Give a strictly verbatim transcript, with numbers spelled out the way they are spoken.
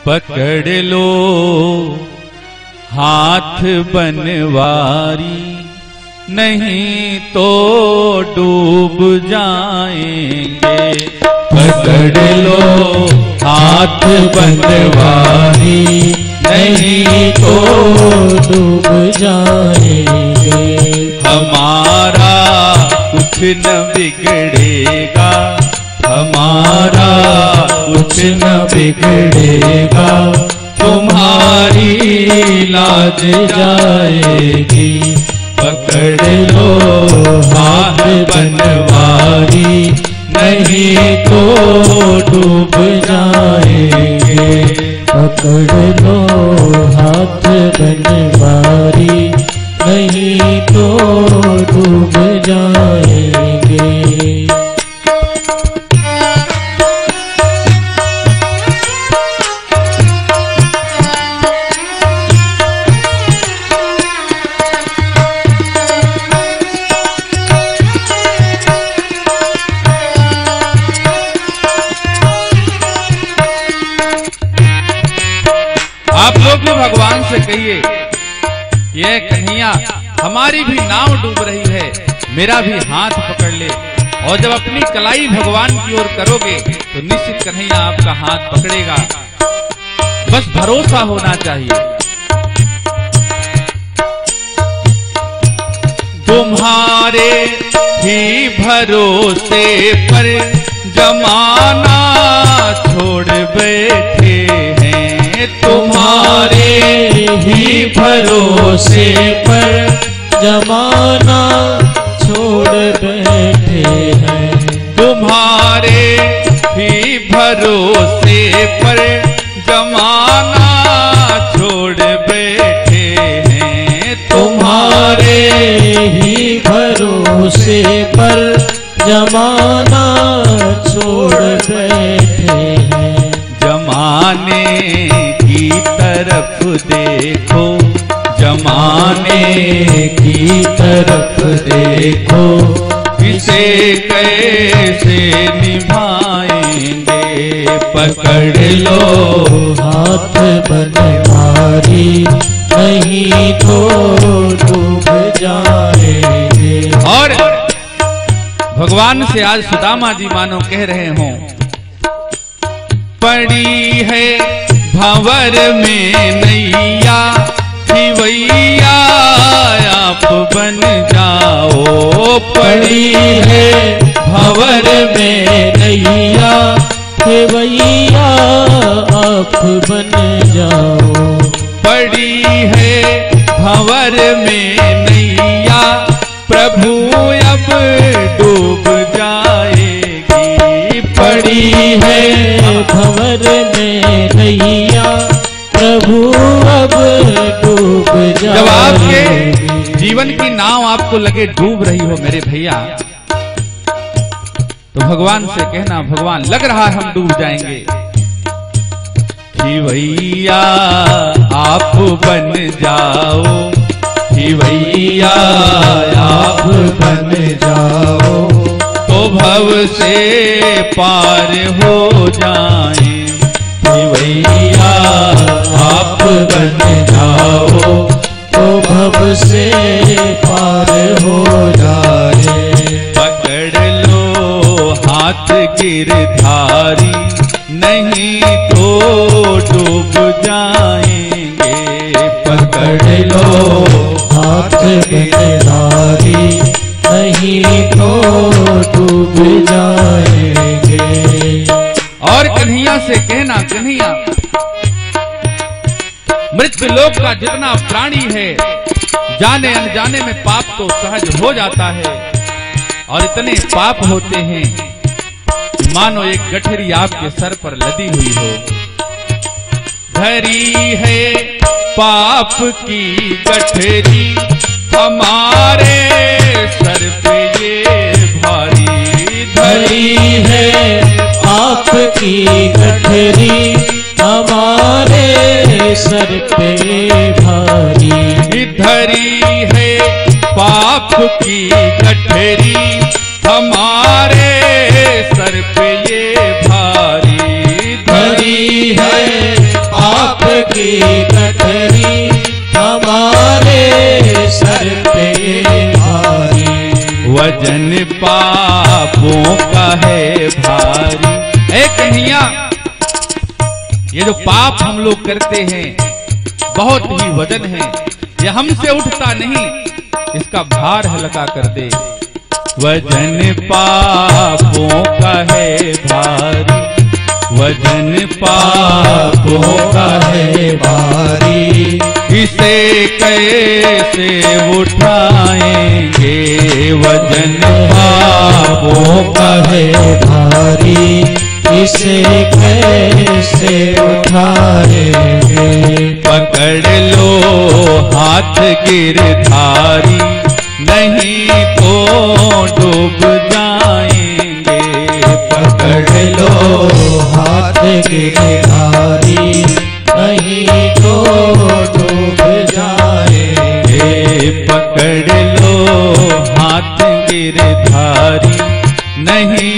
पकड़ लो हाथ बनवारी, नहीं तो डूब जाएंगे। पकड़ लो हाथ बनवारी, नहीं तो डूब जाएंगे। हमारा कुछ न बिगड़ेगा, हमारा कुछ न बिगड़ेगा, तुम्हारी लाज जाएगी। पकड़ लो हाथ बनवारी, नहीं तो डूब जाएंगे। पकड़ लो हाथ बनवारी, नहीं तो डूब जाएंगे। आप लोग भी भगवान से कहिए, ये कन्हैया हमारी भी नाव डूब रही है, मेरा भी हाथ पकड़ ले। और जब अपनी कलाई भगवान की ओर करोगे तो निश्चित कन्हैया आपका हाथ पकड़ेगा। बस भरोसा होना चाहिए। तुम्हारे ही भरोसे पर जमाना छोड़ बैठे हैं, तुम्हारे ही भरोसे पर जमाना छोड़ बैठे हैं। तुम्हारे ही भरोसे पर जमाना छोड़ बैठे हैं, तुम्हारे ही भरोसे पर जमाना छोड़ बैठे हैं। जमाने की तरफ देखो, जमाने की तरफ देखो, इसे कैसे निभाएंगे। पकड़ लो हाथ बनवारी, नहीं तो डूब जाएंगे। और भगवान से आज सुदामा जी मानो कह रहे हों, पड़ी है भंवर में नैया, खिवैया आप बन जाओ। पड़ी है भंवर में नैया, खिवैया आप बन जाओ। पड़ी है भंवर में नैया, प्रभु अब डूब जाएगी। पड़ी है भंवर में नैया, प्रभु अब डूब जाएगी। जब आपके जीवन की नाव आपको लगे डूब रही हो मेरे भैया, तो भगवान से कहना, भगवान लग रहा है हम डूब जाएंगे, खिवैया आप बन जाओ, खिवैया आप बन जाओ, तो भव से पार हो जाए। खिवैया आप बन जाओ, तो भव से पार हो जाए। पकड़ लो हाथ गिरधारी, नहीं तो डूब जाएंगे। पकड़ लो हाथ गिरधारी, नहीं तो डूब जाएंगे। और कन्हैया से कहना, कन्हैया मृत्यु लोक का जितना प्राणी है, जाने अनजाने में पाप तो सहज हो जाता है। और इतने पाप होते हैं कि मानो एक गठरी आपके सर पर लदी हुई हो। धरी है पाप की गठरी हमारे सर पे ये भारी। धरी है पाप की गठरी हमारे सर पे भारी। धरी है पाप की गठरी हमारे सर पे ये भारी। धरी है की गठरी हमारे सर पे भारी। वजन पापों का है भारी। ए कन्हैया, ये जो पाप हम लोग करते हैं बहुत ही वजन है, ये हमसे उठता नहीं, इसका भार हल्का कर दे। वजन पापों का है भारी, वजन पापों का है भारी, इसे कैसे उठाएंगे। वजन पापों का है भारी, इसे कैसे उठाएंगे। पकड़ लो हाथ गिरधारी, नहीं तो डूब जाएंगे। पकड़ लो हाथ गिरधारी, नहीं तो डूब जाएंगे। पकड़ लो हाथ गिरधारी, नहीं